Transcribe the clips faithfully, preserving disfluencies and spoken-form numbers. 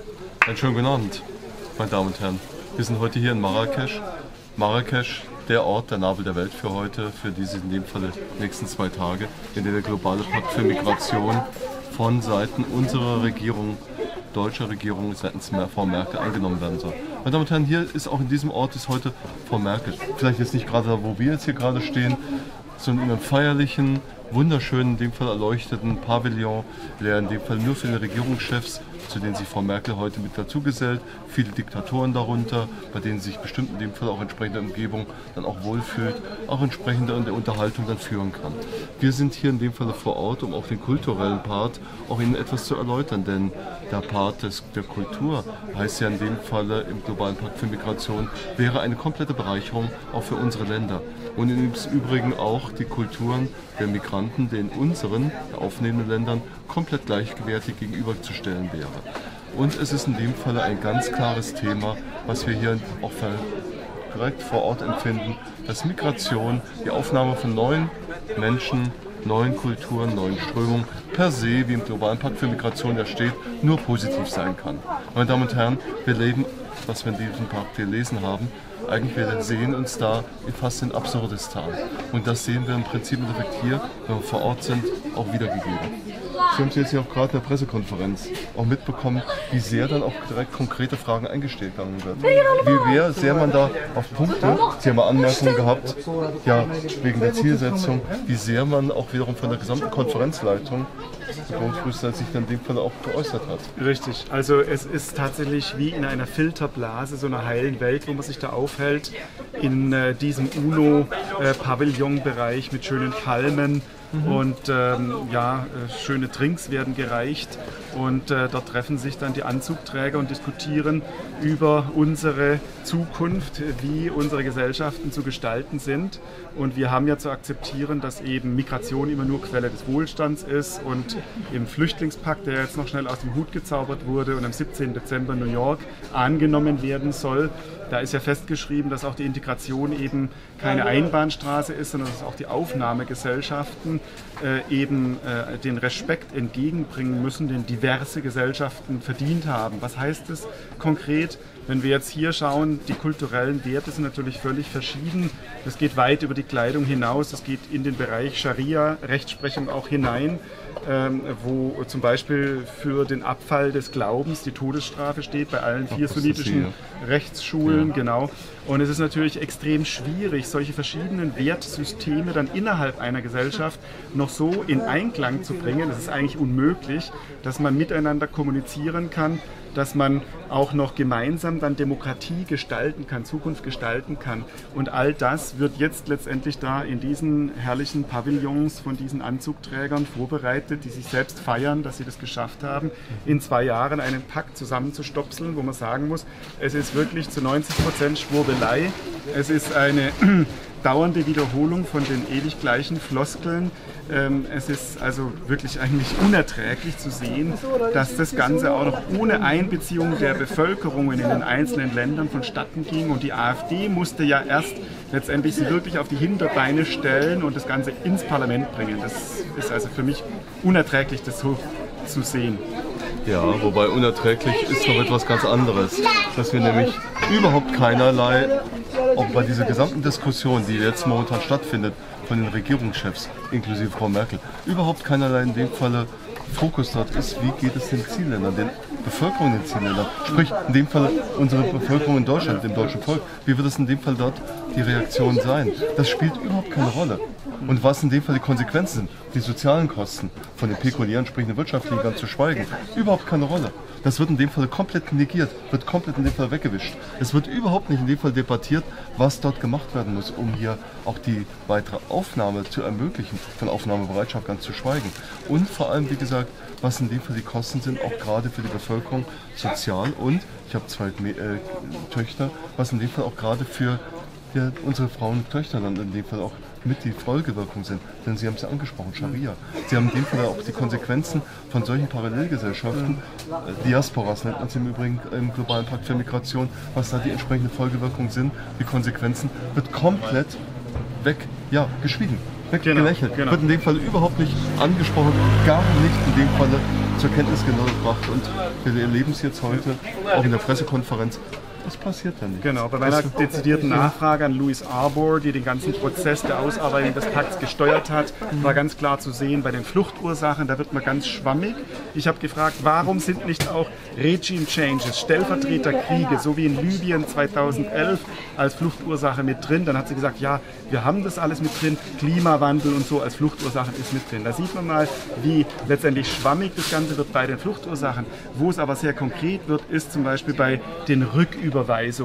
Einen schönen guten Abend, meine Damen und Herren. Wir sind heute hier in Marrakesch. Marrakesch, der Ort, der Nabel der Welt für heute, für diese in dem Falle nächsten zwei Tage, in der der globale Pakt für Migration von Seiten unserer Regierung, deutscher Regierung, seitens Frau Merkel angenommen werden soll. Meine Damen und Herren, hier ist auch in diesem Ort ist heute Frau Merkel. Vielleicht jetzt nicht gerade da, wo wir jetzt hier gerade stehen, sondern in einem feierlichen, wunderschönen, in dem Fall erleuchteten Pavillon, der in dem Fall nur für die Regierungschefs, zu denen sich Frau Merkel heute mit dazu gesellt, viele Diktatoren darunter, bei denen sich bestimmt in dem Fall auch entsprechende Umgebung dann auch wohlfühlt, auch entsprechend in der Unterhaltung dann führen kann. Wir sind hier in dem Fall vor Ort, um auch den kulturellen Part auch Ihnen etwas zu erläutern, denn der Part des, der Kultur heißt ja in dem Falle im globalen Pakt für Migration, wäre eine komplette Bereicherung auch für unsere Länder. Und im Übrigen auch die Kulturen der Migranten, den unseren aufnehmenden Ländern komplett gleichgewertig gegenüberzustellen wäre. Und es ist in dem Falle ein ganz klares Thema, was wir hier auch direkt vor Ort empfinden, dass Migration, die Aufnahme von neuen Menschen, neuen Kulturen, neuen Strömungen per se, wie im globalen Pakt für Migration ja steht, nur positiv sein kann. Meine Damen und Herren, wir leben, was wir in diesem Pakt gelesen haben, eigentlich wir sehen uns da fast in Absurdistan. Und das sehen wir im Prinzip im Endeffekt hier, wenn wir vor Ort sind, auch wiedergegeben. Sie haben jetzt hier auch gerade in der Pressekonferenz auch mitbekommen, wie sehr dann auch direkt konkrete Fragen eingestellt werden. Wie sehr man da auf Punkte, Sie haben mal Anmerkungen gehabt, ja, wegen der Zielsetzung, wie sehr man auch wiederum von der gesamten Konferenzleitung sich dann in dem Fall auch geäußert hat. Richtig, also es ist tatsächlich wie in einer Filterblase, so einer heilen Welt, wo man sich da aufhält, in äh, diesem UNO-Pavillon-Bereich mit schönen Palmen. Mhm. Und ähm, ja, äh, schöne Drinks werden gereicht und äh, dort treffen sich dann die Anzugträger und diskutieren über unsere Zukunft, wie unsere Gesellschaften zu gestalten sind. Und wir haben ja zu akzeptieren, dass eben Migration immer nur Quelle des Wohlstands ist und im Flüchtlingspakt, der jetzt noch schnell aus dem Hut gezaubert wurde und am siebzehnten Dezember New York angenommen werden soll, da ist ja festgeschrieben, dass auch die Integration eben keine Einbahnstraße ist, sondern dass auch die Aufnahmegesellschaften äh, eben äh, den Respekt entgegenbringen müssen, den diverse Gesellschaften verdient haben. Was heißt es konkret? Wenn wir jetzt hier schauen, die kulturellen Werte sind natürlich völlig verschieden. Das geht weit über die Kleidung hinaus, das geht in den Bereich Scharia, Rechtsprechung auch hinein, ähm, wo zum Beispiel für den Abfall des Glaubens die Todesstrafe steht bei allen vier sunnitischen Rechtsschulen. Ja. Genau. Und es ist natürlich extrem schwierig, solche verschiedenen Wertsysteme dann innerhalb einer Gesellschaft noch so in Einklang zu bringen. Es ist eigentlich unmöglich, dass man miteinander kommunizieren kann, dass man auch noch gemeinsam dann Demokratie gestalten kann, Zukunft gestalten kann. Und all das wird jetzt letztendlich da in diesen herrlichen Pavillons von diesen Anzugträgern vorbereitet, die sich selbst feiern, dass sie das geschafft haben, in zwei Jahren einen Pakt zusammenzustopseln, wo man sagen muss, es ist wirklich zu neunzig Prozent Schwurbelei, es ist eine dauernde Wiederholung von den ewig gleichen Floskeln. Es ist also wirklich eigentlich unerträglich zu sehen, dass das Ganze auch noch ohne Einbeziehung der Bevölkerung in den einzelnen Ländern vonstatten ging. Und die AfD musste ja erst letztendlich sie wirklich auf die Hinterbeine stellen und das Ganze ins Parlament bringen. Das ist also für mich unerträglich, das so zu sehen. Ja, wobei unerträglich ist noch etwas ganz anderes, dass wir nämlich überhaupt keinerlei, auch bei dieser gesamten Diskussion, die jetzt momentan stattfindet, von den Regierungschefs, inklusive Frau Merkel, überhaupt keinerlei in dem Falle Fokus dort ist, wie geht es den Zielländern, den Bevölkerung in den Zielländern, sprich in dem Fall unsere Bevölkerung in Deutschland, dem deutschen Volk, wie wird es in dem Fall dort die Reaktion sein? Das spielt überhaupt keine Rolle. Und was in dem Fall die Konsequenzen sind, die sozialen Kosten, von den pekuniären, sprich den wirtschaftlichen ganz zu schweigen, überhaupt keine Rolle. Das wird in dem Fall komplett negiert, wird komplett in dem Fall weggewischt. Es wird überhaupt nicht in dem Fall debattiert, was dort gemacht werden muss, um hier auch die weitere Aufnahme zu ermöglichen, von Aufnahmebereitschaft ganz zu schweigen. Und vor allem, wie gesagt, was in dem Fall die Kosten sind, auch gerade für die Bevölkerung sozial und, ich habe zwei äh, Töchter, was in dem Fall auch gerade für ja, unsere Frauen und Töchter dann in dem Fall auch mit die Folgewirkung sind. Denn Sie haben es ja angesprochen, Scharia. Sie haben in dem Fall auch die Konsequenzen von solchen Parallelgesellschaften, äh, Diasporas nennt man es im Übrigen im globalen Pakt für Migration, was da die entsprechende Folgewirkungen sind, die Konsequenzen, wird komplett weg, ja, geschwiegen, weggelächelt. Genau, genau. Wird in dem Fall überhaupt nicht angesprochen, gar nicht in dem Falle zur Kenntnis gebracht und wir erleben es jetzt heute, auch in der Pressekonferenz. Das passiert ja nicht. Genau, bei meiner dezidierten Nachfrage an Louise Arbour, die den ganzen Prozess der Ausarbeitung des Pakts gesteuert hat, war ganz klar zu sehen, bei den Fluchtursachen, da wird man ganz schwammig. Ich habe gefragt, warum sind nicht auch Regime Changes, Stellvertreterkriege, so wie in Libyen zweitausendelf als Fluchtursache mit drin? Dann hat sie gesagt, ja, wir haben das alles mit drin, Klimawandel und so als Fluchtursachen ist mit drin. Da sieht man mal, wie letztendlich schwammig das Ganze wird bei den Fluchtursachen. Wo es aber sehr konkret wird, ist zum Beispiel bei den Rücküberweisungen.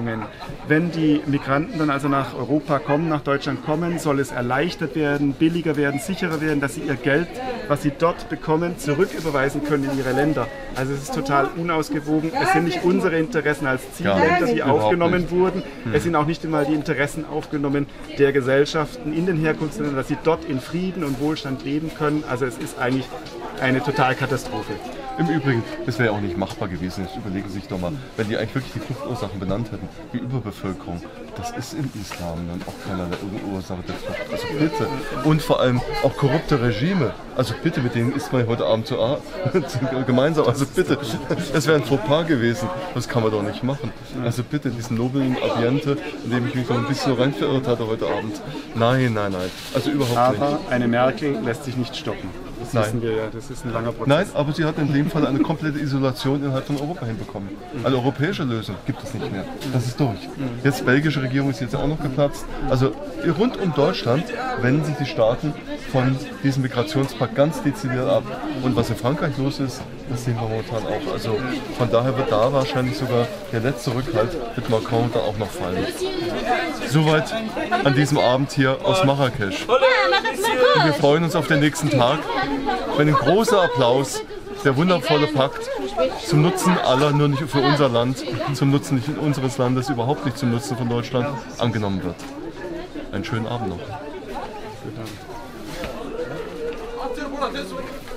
Wenn die Migranten dann also nach Europa kommen, nach Deutschland kommen, soll es erleichtert werden, billiger werden, sicherer werden, dass sie ihr Geld, was sie dort bekommen, zurücküberweisen können in ihre Länder. Also es ist total unausgewogen. Es sind nicht unsere Interessen als Zielländer, die aufgenommen wurden. Es sind auch nicht immer die Interessen aufgenommen der Gesellschaften in den Herkunftsländern, dass sie dort in Frieden und Wohlstand leben können. Also es ist eigentlich eine Totalkatastrophe. Im Übrigen, das wäre ja auch nicht machbar gewesen. Jetzt überlegen Sie sich doch mal, wenn die eigentlich wirklich die Fluchtursachen benannt hätten, wie Überbevölkerung, das ist im Islam dann auch keinerlei Ursache der Flucht. Also bitte. Und vor allem auch korrupte Regime. Also bitte, mit denen isst man heute Abend zu A gemeinsam. Also bitte, das wäre ein Fauxpas gewesen. Das kann man doch nicht machen. Also bitte, diesen noblen Ambiente, in dem ich mich noch ein bisschen so rein verirrt hatte heute Abend. Nein, nein, nein. Also überhaupt nicht. Aber eine Merkel lässt sich nicht stoppen. Das Nein. wissen wir ja, das ist ein langer Prozess. Nein, aber sie hat in dem Fall eine komplette Isolation innerhalb von Europa hinbekommen. Eine europäische Lösung gibt es nicht mehr. Das ist durch. Jetzt, belgische Regierung ist jetzt auch noch geplatzt. Also rund um Deutschland wenden sich die Staaten von diesem Migrationspakt ganz dezidiert ab. Und was in Frankreich los ist, das sehen wir momentan auch. Also von daher wird da wahrscheinlich sogar der letzte Rückhalt mit Macron da auch noch fallen. Soweit an diesem Abend hier aus Marrakesch. Und wir freuen uns auf den nächsten Tag, wenn ein großer Applaus, der wundervolle Pakt zum Nutzen aller, nur nicht für unser Land, zum Nutzen nicht unseres Landes, überhaupt nicht zum Nutzen von Deutschland, angenommen wird. Einen schönen Abend noch.